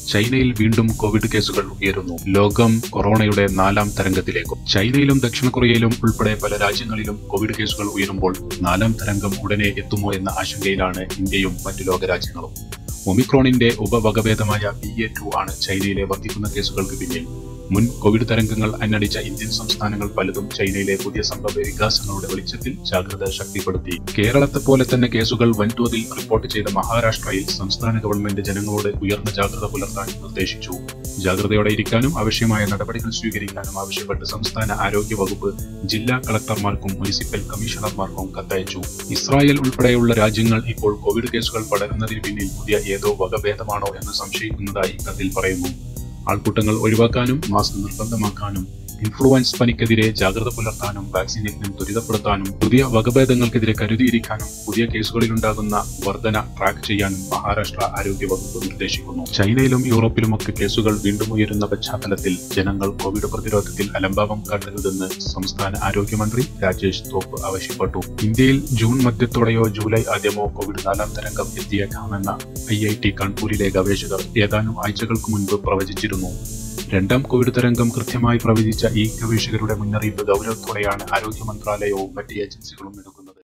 ചൈനയിൽ വീണ്ടും കോവിഡ് കേസുകൾ ഉയരുന്നു. ലോകം കൊറോണയുടെ 4ാം തരംഗത്തിലേക്കും. ചൈനയിലും ദക്ഷിണ കൊറിയയിലും ഉൾപ്പെടെ പല രാജ്യങ്ങളിലും കോവിഡ് കേസുകൾ ഉയരുമ്പോൾ 4ാം തരംഗം ഉടനെ എത്തുമോ എന്ന ആശങ്കയിലാണ് ഇന്ത്യയും മറ്റു ലോകരാജ്യങ്ങളും. ഒമിക്രോണിന്റെ ഉപവകഭേദമായ BA.2 ആണ് ചൈനയിലെ വർദ്ധിക്കുന്ന കേസുകൾക്ക് പിന്നിൽ. മുൻ കോവിഡ് തരംഗങ്ങൾ അന്നടിച്ച ഇന്ത്യൻ സംസ്ഥാനങ്ങൾ പലതും ചൈനയിലെ പുതിയ സംഭവ വികാസങ്ങളുടെ വെളിച്ചത്തിൽ ജാഗ്രത ശക്തിപ്പെടുത്തി. കേരളത്തെ പോലെ തന്നെ കേസുകൾ വൻതോതിൽ റിപ്പോർട്ട് ചെയ്ത മഹാരാഷ്ട്രയിൽ സംസ്ഥാന ഗവൺമെന്റ് ജനങ്ങളോട് ഉയർന്ന ജാഗ്രത പുലർത്താൻ നിർദ്ദേശിച്ചു. ജാഗ്രതയോടെ ഇരിക്കാനും ആവശ്യമായ നടപടികൾ സ്വീകരിക്കാനും ആവശ്യപ്പെട്ട് സംസ്ഥാന ആരോഗ്യ വകുപ്പ് ജില്ലാ കളക്ടർമാർക്കും മുനിസിപ്പൽ കമ്മീഷണർമാർക്കും കത്തയച്ചു. ഇസ്രായേൽ ഉൾപ്പെടെയുള്ള രാജ്യങ്ങൾ ഇപ്പോൾ കോവിഡ് കേസുകൾ പടരുന്നതിന് പിന്നിൽ പുതിയ ഏതോ വകഭേദമാണോ എന്ന് സംശയിക്കുന്നതായി കത്തിൽ പറയുന്നു. ആൾക്കൂട്ടങ്ങൾ ഒഴിവാക്കാനും മാസ്ക് നിർബന്ധമാക്കാനും ഇൻഫ്ലുവൻസ് പനിക്കെതിരെ ജാഗ്രത പുലർത്താനും വാക്സിൻ യജ്ഞം ത്വരിതപ്പെടുത്താനും പുതിയ വകഭേദങ്ങൾക്കെതിരെ കരുതിയിരിക്കാനും പുതിയ കേസുകളിലുണ്ടാകുന്ന വർധന ട്രാക്ക് ചെയ്യാനും മഹാരാഷ്ട്ര ആരോഗ്യ വകുപ്പ് നിർദ്ദേശിക്കുന്നു. ചൈനയിലും യൂറോപ്പിലുമൊക്കെ കേസുകൾ വീണ്ടും ഉയരുന്ന പശ്ചാത്തലത്തിൽ ജനങ്ങൾ കോവിഡ് പ്രതിരോധത്തിൽ അലംഭാവം കാട്ടരുതെന്ന് സംസ്ഥാന ആരോഗ്യമന്ത്രി രാജേഷ് തോപ്പ് ആവശ്യപ്പെട്ടു. ഇന്ത്യയിൽ ജൂൺ മധ്യത്തോടെയോ ജൂലൈ ആദ്യമോ കോവിഡ് 4ാം തരംഗം എത്തിയേക്കാമെന്ന IIT കാൺപൂരിലെ ഗവേഷകർ ഏതാനും ആഴ്ചകൾക്ക് മുൻപ് പ്രവചിച്ചിരുന്നു. 2ാം കോവിഡ് തരംഗം കൃത്യമായി പ്രവചിച്ച ഈ ഗവേഷകരുടെ മുന്നറിയിപ്പ് ഗൗരവത്തോടെയാണ് ആരോഗ്യ മന്ത്രാലയവും മറ്റ് ഏജൻസികളും എടുക്കുന്നത്.